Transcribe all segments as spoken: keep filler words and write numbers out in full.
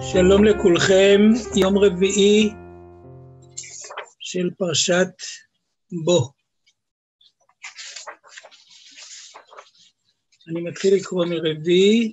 שלום לכולכם, יום רביעי של פרשת בו. אני מתחיל לקרוא מרביעי.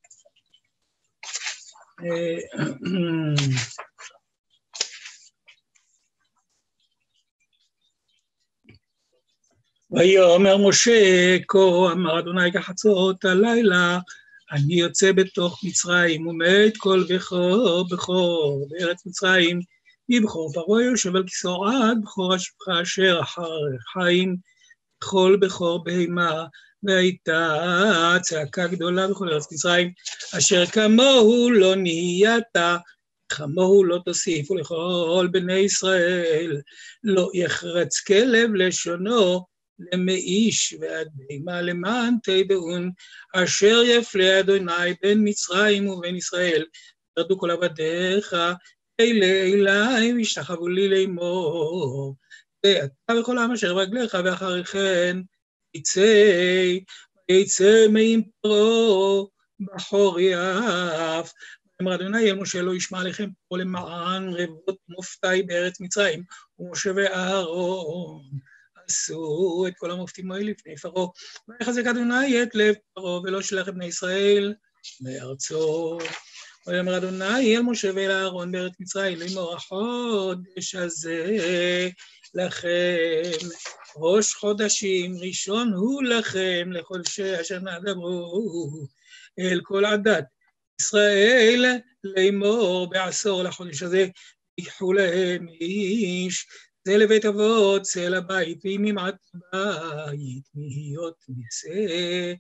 ויאמר משה, כה אמר אדוני כחצות הלילה, אני יוצא בתוך מצרים, ומת כל בכור בכור בארץ מצרים, מבכור פרעה יושב על כיסאו עד בכור השפחה אשר אחר חיים, כל בכור בהמה, והייתה צעקה גדולה בכל ארץ מצרים, אשר כמוהו לא נהיית, כמוהו לא תוסיפו לכל בני ישראל, לא יחרץ כלב לשונו, למאיש ועד בהמה למען תדעון, אשר יפלה אדוני בין מצרים ובין ישראל, ירדו כל עבדיך אלה אלי וישתחוו לי לאמור, ואתה וכל העם אשר רגליך, ואחריכן יצא, ויצא מעם פרעה בחור יף. אמר אדוני אל משה, לא ישמע עליכם פרעה למען רבות מופתי בארץ מצרים, ומשה ואהרון עשו את כל המופתים האלה לפני פרעה, ויחזק אדוני את לב פרעה, ולא שלח את בני ישראל מארצו. ויאמר אדוני אל משה ואל אהרון בארץ מצרים לאמור, החודש הזה לכם ראש חודשים, ראשון הוא לכם לחודשי השנה, דברו אל כל עדת ישראל לאמור, בעשור לחודש הזה ייקחו להם איש זה לבית אבות, זה לבית, ואם ימעט בית, מהיות נשא,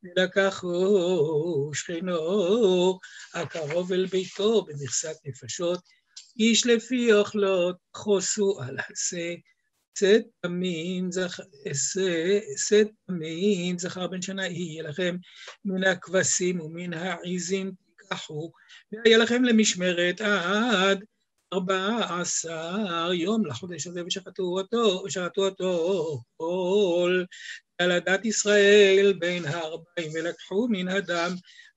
ולקחו שכנו, הקרוב אל ביתו במכסת נפשות, איש לפי אוכלות, חוסו על השה, שאת תמים, שאת תמים, זכר בן שנה יהיה לכם, מן הכבשים ומן העיזים תיקחו, והיה לכם למשמרת עד, ארבע עשר יום לחודש הזה, ושחטו אותו, ושחטו אותו כל על עדת ישראל בין הארבעים, ולקחו מן הדם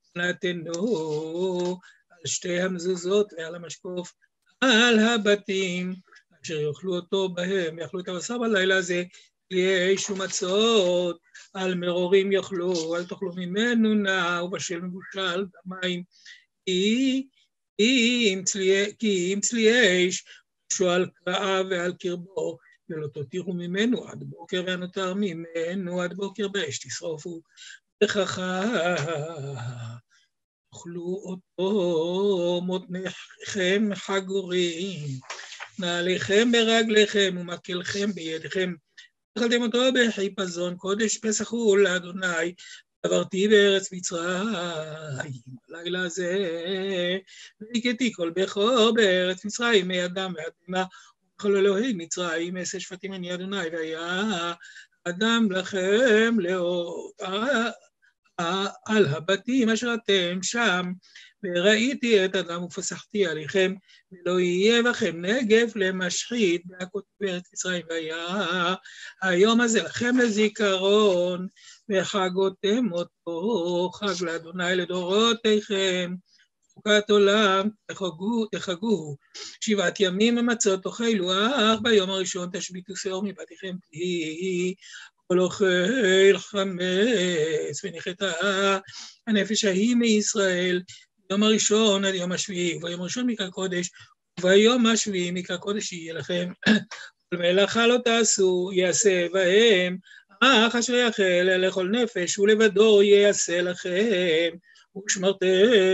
נתנו על שתי המזוזות ועל המשקוף על הבתים, אשר יאכלו אותו בהם, יאכלו את הבשר בלילה הזה, יש ומצות, על מרורים יאכלו, אל תאכלו ממנו נע, ובשל מבושל במים, כי כי אם צלי אש, שואל קראה ועל קרבו, ולא תותירו ממנו עד בוקר, והנותר ממנו עד בוקר באש תשרופו, וככה אוכלו אותו מותניכם חגורים, נעליכם ברגליכם ומקלכם בידיכם, אכלתם אותו בחיפזון, קודש פסח הוא לאדוני, עברתי בארץ מצרים, הלילה הזה, והכיתי כל בכור בארץ מצרים, מידם ועד בהמה, וכל אלוהי מצרים, עשה שפטים אני אדוני, והיה אדם לכם לאות על הבתים אשר אתם שם, וראיתי את אדם ופסחתי עליכם, ולא יהיה בכם נגף למשחית בהכות בארץ מצרים, והיה היום הזה לכם לזיכרון, וחגותם אותו, חג לאדוני לדורותיכם, חוקת עולם תחגו, תחגו, שבעת ימים מצות תאכלו, אך ביום הראשון תשביתו שאור מבתיכם, כי כל אוכל חמץ, ונחתה הנפש ההיא מישראל, ביום הראשון עד יום השביעי, וביום הראשון מקרא קודש, וביום השביעי מקרא קודש יהיה לכם, כל מלאכה לא תעשו, יעשה בהם, אך אשר יאכל לכל נפש, ולבדו יעשה לכם, ושמרתם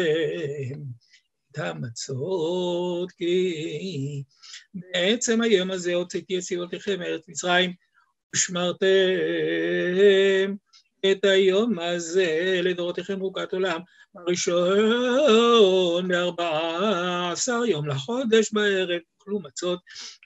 את המצות, כי בעצם היום הזה הוצאתי את צבאותיכם מארץ מצרים, ושמרתם את היום הזה לדורותיכם חוקת עולם, הראשון בארבעה עשר יום לחודש בערב, אכלו מצות,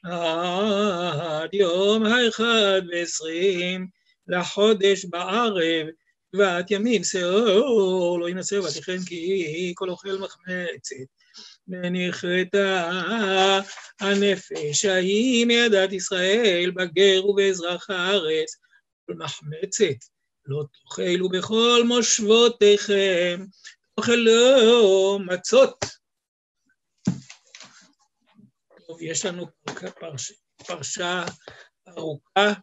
עד יום האחד ועשרים לחודש בערב, שבעת ימים שאור לא ימצא בבתיכם, כי כל אוכל מחמצת, ונכרתה הנפש ההיא מעדת ישראל בגר ובאזרח הארץ, כל מחמצת לא תאכלו בכל מושבותיכם, תאכלו מצות טוב, יש לנו פרש, פרשה ארוכה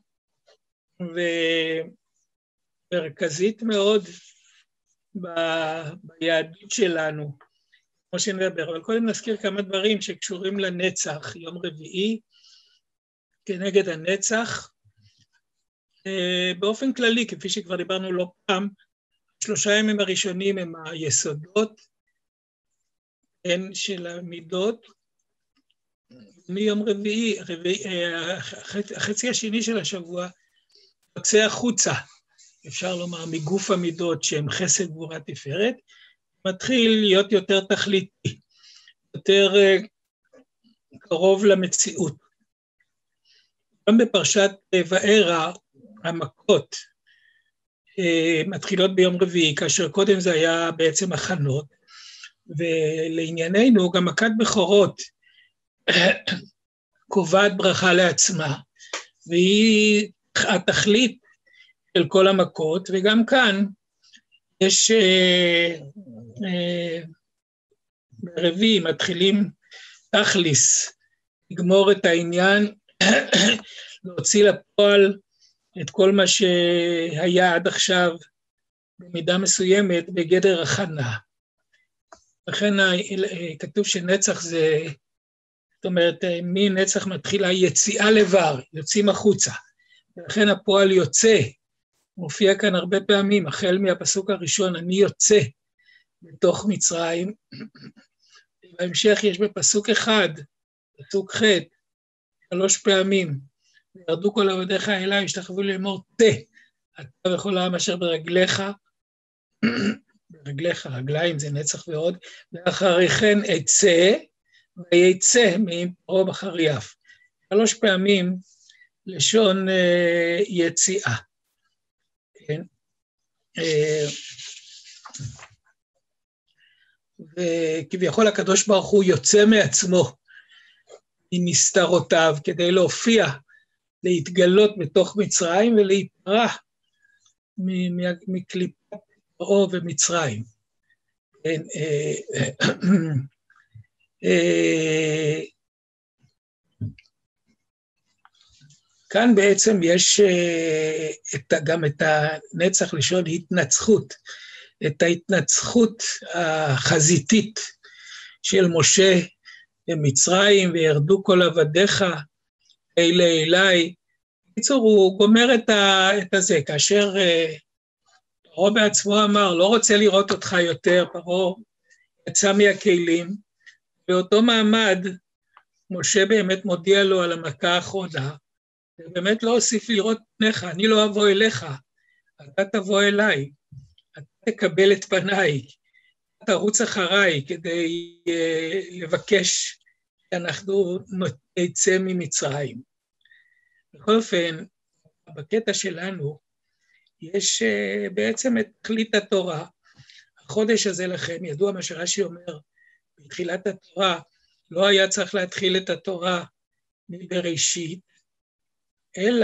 ומרכזית מאוד ב, ביהדות שלנו, כמו שנדבר, אבל קודם נזכיר כמה דברים שקשורים לנצח, יום רביעי כנגד הנצח, באופן כללי, כפי שכבר דיברנו לא פעם, שלושה ימים הראשונים הם היסודות, הן של המידות, מיום רביעי, רביעי, החצי השני של השבוע, יוצא החוצה, אפשר לומר, מגוף המידות שהם חסד גבורה תפארת, מתחיל להיות יותר תכליתי, יותר קרוב למציאות. גם בפרשת וארא, המכות מתחילות ביום רביעי, כאשר קודם זה היה בעצם הכנות, ולענייננו גם מכת בכורות קובעת ברכה לעצמה, והיא התכלית של כל המכות, וגם כאן יש ברביעי מתחילים תכליס, לגמור את העניין, להוציא לפועל את כל מה שהיה עד עכשיו במידה מסוימת בגדר הכנה. לכן כתוב שנצח זה, זאת אומרת, מנצח מתחילה יציאה לבר, יוצאים החוצה. ולכן הפועל יוצא, מופיע כאן הרבה פעמים, החל מהפסוק הראשון, אני יוצא בתוך מצרים. בהמשך יש בפסוק אחד, פסוק ח', שלוש פעמים, וירדו כל עבדיך אליי, השתחוו לאמור תה, אתה וכל העם אשר ברגליך, ברגליך, רגליים זה נצח ועוד, ואחרי כן אצא, ויצא מפרעה בחריף. שלוש פעמים לשון uh, יציאה. כן? Uh, וכביכול הקדוש ברוך הוא יוצא מעצמו, מנסתרותיו, כדי להופיע, להתגלות בתוך מצרים ולהיפרע מקליפת פרעה ומצרים. כן, uh, uh, כאן בעצם יש את, גם את הנצח לשון התנצחות, את ההתנצחות החזיתית של משה במצרים, וירדו כל עבדיך אלה אליי. בקיצור, הוא גומר את, ה, את הזה, כאשר פרעה בעצמו אמר, לא רוצה לראות אותך יותר, פרעה יצא מהכלים, באותו מעמד, משה באמת מודיע לו על המכה האחרונה, ובאמת לא אוסיף לראות פניך, אני לא אבוא אליך, אתה תבוא אליי, אתה תקבל את פניי, אתה תרוץ אחריי כדי uh, לבקש שאנחנו נצא ממצרים. בכל אופן, בקטע שלנו, יש uh, בעצם את תכלית התורה, החודש הזה לכם, ידוע מה שרש"י אומר, בתחילת התורה, לא היה צריך להתחיל את התורה מבראשית, אלא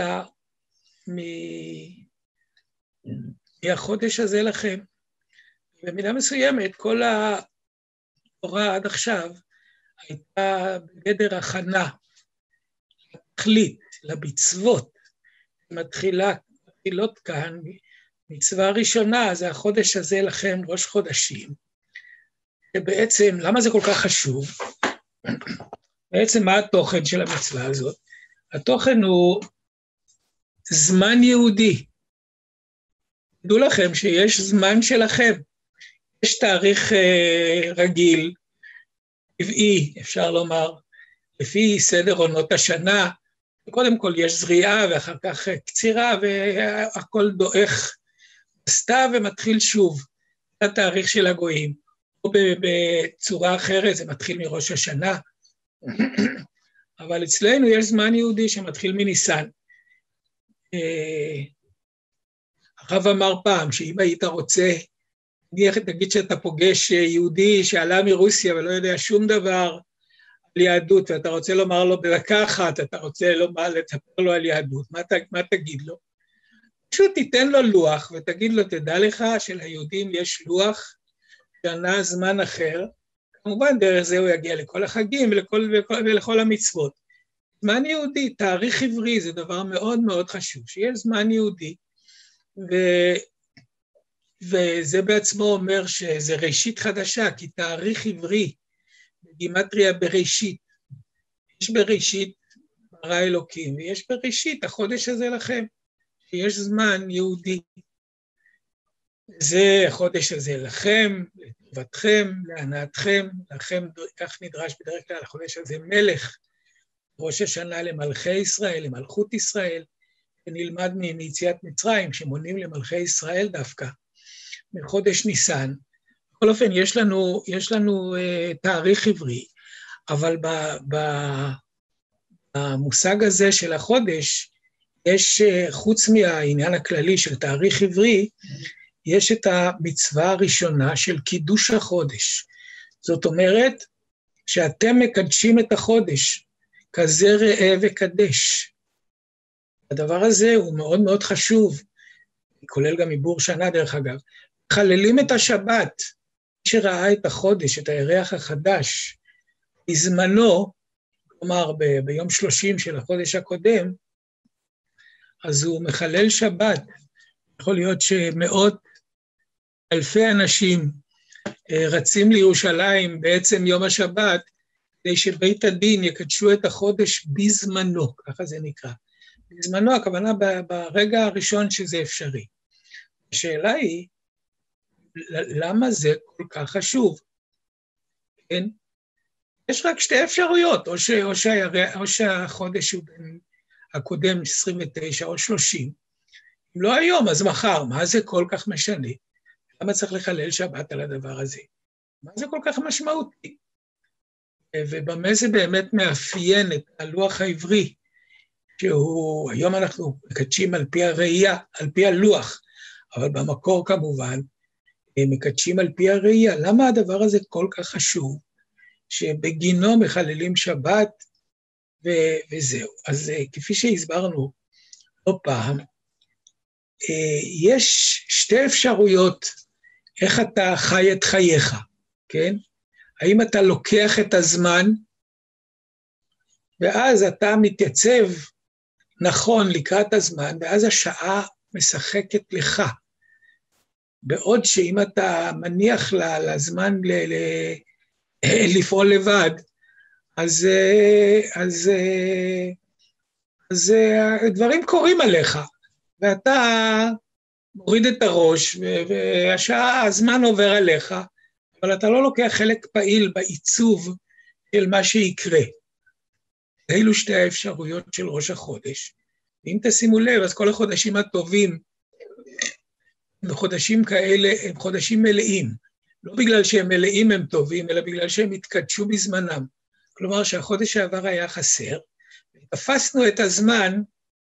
מהחודש הזה לכם. במידה מסוימת, כל התורה עד עכשיו הייתה בגדר הכנה, לתכלית, למצוות, מתחילה, מתחילות כאן, מצווה ראשונה, זה החודש הזה לכם, ראש חודשים, ובעצם, למה זה כל כך חשוב? בעצם מה התוכן של המצווה הזאת? התוכן הוא זמן יהודי. תדעו לכם שיש זמן שלכם, יש תאריך אה, רגיל, טבעי, אפשר לומר, לפי סדר עונות השנה, קודם כל יש זריעה ואחר כך קצירה, והכל דועך בסתיו ומתחיל שוב, זה התאריך של הגויים, או בצורה אחרת, זה מתחיל מראש השנה, אבל אצלנו יש זמן יהודי שמתחיל מניסן. הרב אמר פעם, שאם היית רוצה, תגיד שאתה פוגש יהודי שעלה מרוסיה ולא יודע שום דבר על יהדות, ואתה רוצה לומר לו בדקה אחת, אתה רוצה לומר, לספר לו על יהדות, מה, מה תגיד לו? פשוט תיתן לו לוח ותגיד לו, תדע לך שליהודים יש לוח, שנה זמן אחר, כמובן דרך זה הוא יגיע לכל החגים ולכל, ולכל, ולכל המצוות. זמן יהודי, תאריך עברי, זה דבר מאוד מאוד חשוב, שיש זמן יהודי, ו, וזה בעצמו אומר שזה ראשית חדשה, כי תאריך עברי, בגימטריה בראשית, יש בראשית ברא אלוקים, ויש בראשית החודש הזה לכם, שיש זמן יהודי. זה החודש הזה לכם, לטובתכם, להנאתכם, לכם, כך נדרש בדרך כלל החודש הזה מלך, ראש השנה למלכי ישראל, למלכות ישראל, ונלמד מיציאת מצרים, שמונים למלכי ישראל דווקא, מחודש ניסן. בכל אופן, יש לנו, יש לנו uh, תאריך עברי, אבל ב, ב, במושג הזה של החודש, יש, uh, חוץ מהעניין הכללי של תאריך עברי, יש את המצווה הראשונה של קידוש החודש. זאת אומרת, שאתם מקדשים את החודש, כזה ראה וקדש. הדבר הזה הוא מאוד מאוד חשוב, כולל גם עיבור שנה דרך אגב. חללים את השבת, מי שראה את החודש, את הירח החדש, בזמנו, כלומר ב- ביום שלושים של החודש הקודם, אז הוא מחלל שבת. יכול להיות שמאות אלפי אנשים רצים לירושלים בעצם יום השבת, כדי שבית הדין יקדשו את החודש בזמנו, ככה זה נקרא. בזמנו, הכוונה ברגע הראשון שזה אפשרי. השאלה היא, למה זה כל כך חשוב? כן? יש רק שתי אפשרויות, או, ש, או, שהירח, או שהחודש הוא בין הקודם עשרים ותשע או שלושים. אם לא היום, אז מחר, מה זה כל כך משנה? למה צריך לחלל שבת על הדבר הזה? מה זה כל כך משמעותי? ובמה זה באמת מאפיין את הלוח העברי, שהוא, היום אנחנו מקדשים על פי הראייה, על פי הלוח, אבל במקור כמובן, מקדשים על פי הראייה. למה הדבר הזה כל כך חשוב, שבגינו מחללים שבת, ו- וזהו. אז כפי שהסברנו לא פעם, יש שתי אפשרויות איך אתה חי את חייך, כן? האם אתה לוקח את הזמן, ואז אתה מתייצב נכון לקראת הזמן, ואז השעה משחקת לך. בעוד שאם אתה מניח לזמן ל- ל- לפעול לבד, אז, אז, אז דברים קורים עליך, ואתה מוריד את הראש, והשעה, הזמן עובר עליך, אבל אתה לא לוקח חלק פעיל בעיצוב של מה שיקרה. אלו שתי האפשרויות של ראש החודש. ואם תשימו לב, אז כל החודשים הטובים, בחודשים כאלה, הם חודשים מלאים. לא בגלל שהם מלאים הם טובים, אלא בגלל שהם התקדשו בזמנם. כלומר שהחודש שעבר היה חסר, תפסנו את הזמן,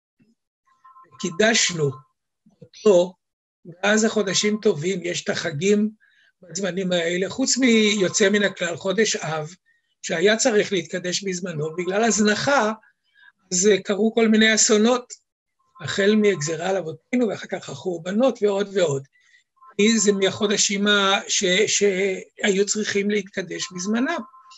קידשנו אותו, ואז החודשים טובים, יש את החגים בזמנים האלה, חוץ מיוצא מן הכלל, חודש אב, שהיה צריך להתקדש בזמנו, בגלל הזנחה, אז קרו כל מיני אסונות, החל מגזרה על אבותינו, ואחר כך החורבנות ועוד ועוד. זה מהחודשים ש, שהיו צריכים להתקדש בזמנם.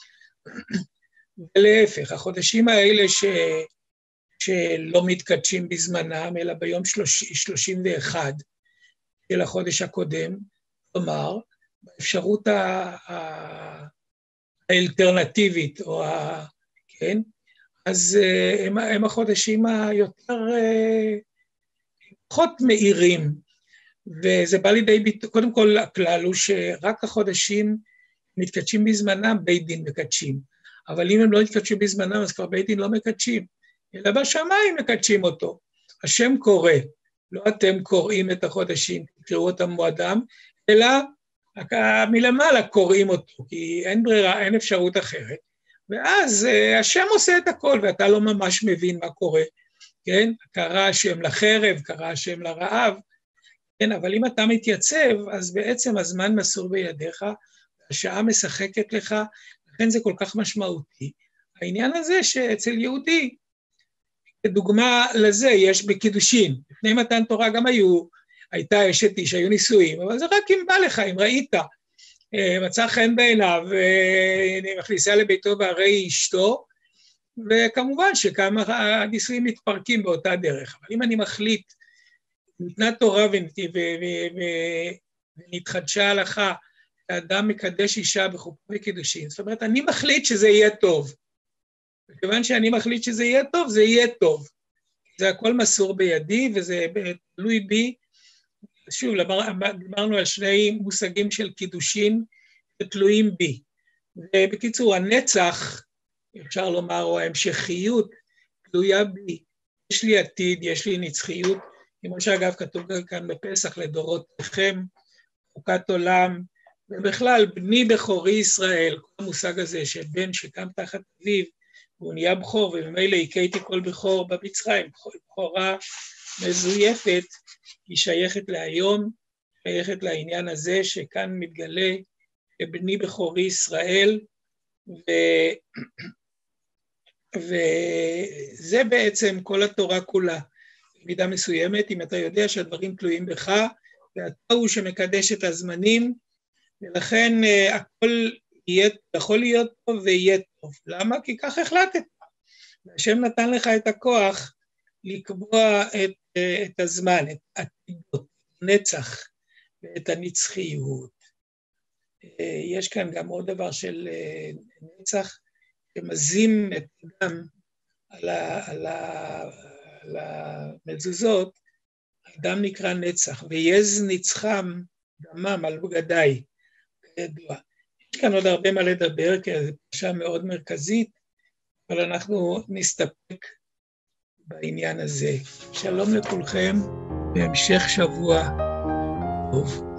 ולהפך, החודשים האלה ש, שלא מתקדשים בזמנם, אלא ביום שלושים ואחד של החודש הקודם, כלומר, באפשרות האלטרנטיבית, או ה... כן? אז הם, הם החודשים היותר פחות מהירים, וזה בא לידי ביטוי, קודם כל הכלל הוא שרק החודשים מתקדשים בזמנם, בית דין מקדשים, אבל אם הם לא יתקדשו בזמנם, אז כבר בית דין לא מקדשים, אלא בשמיים מקדשים אותו. השם קורא, לא אתם קוראים את החודשים, תקראו אותם מועדם, אלא מלמעלה קוראים אותו, כי אין ברירה, אין אפשרות אחרת. ואז השם עושה את הכל, ואתה לא ממש מבין מה קורה, כן? קרא השם לחרב, קרא השם לרעב, כן? אבל אם אתה מתייצב, אז בעצם הזמן מסור בידיך, השעה משחקת לך, לכן זה כל כך משמעותי. העניין הזה שאצל יהודי, כדוגמה לזה, יש בקידושין. לפני מתן תורה גם היו, הייתה אשת איש, היו נישואים, אבל זה רק אם בא לך, אם ראית מצא חן בעיניו, ומכניסה לביתו והרי אשתו, וכמובן שכמה הנישואים מתפרקים באותה דרך. אבל אם אני מחליט, ניתנה תורה ונתחדשה הלכה, האדם מקדש אישה בחופה וקידושין, זאת אומרת, אני מחליט שזה יהיה טוב. וכיוון שאני מחליט שזה יהיה טוב, זה יהיה טוב. זה הכל מסור בידי, וזה תלוי בי. שוב, דיברנו על שני מושגים של קידושין, שתלויים בי. ובקיצור, הנצח, אפשר לומר, או ההמשכיות, תלויה בי. יש לי עתיד, יש לי נצחיות, כמו שאגב כתוב כאן בפסח, לדורותיכם, חוקת עולם, ובכלל, בני בכורי ישראל, כל המושג הזה של בן שקם תחת אביו, הוא נהיה בכור, וממילא הכיתי כל בכור במצרים, בכורה מזויפת, היא שייכת להיום, שייכת לעניין הזה, שכאן מתגלה בני בכורי ישראל, ו... וזה בעצם כל התורה כולה, במידה מסוימת, אם אתה יודע שהדברים תלויים בך, ואתה הוא שמקדש את הזמנים, ולכן הכל יהיה, יכול להיות טוב ויהיה טוב. למה? כי כך החלטת. והשם נתן לך את הכוח לקבוע את, את הזמן, את העתידות, נצח ואת הנצחיות. יש כאן גם עוד דבר של נצח, שמזים את אדם על, ה, על, ה, על המזוזות, אדם נקרא נצח, ויז נצחם דמם על בגדיי, כידוע. יש כאן עוד הרבה מה לדבר, כי זו פרשה מאוד מרכזית, אבל אנחנו נסתפק בעניין הזה. שלום לכולכם, בהמשך שבוע טוב.